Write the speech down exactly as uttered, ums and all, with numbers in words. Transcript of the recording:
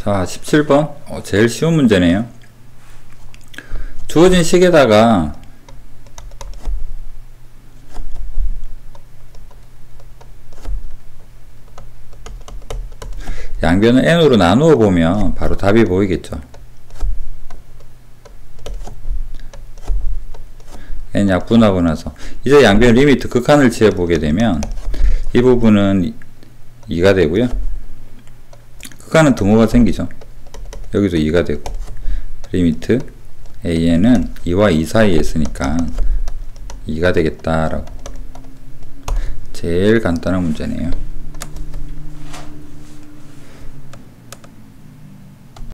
자, 십칠 번 어, 제일 쉬운 문제네요. 주어진 식에다가 양변을 n으로 나누어 보면 바로 답이 보이겠죠. n 약분하고 나서 이제 양변 리미트 극한을 취해 보게 되면 이 부분은 이가 되고요. 극한은 등호가 생기죠. 여기도 이가 되고 리미트 an은 이와 이 사이에 있으니까 이가 되겠다라고. 제일 간단한 문제네요.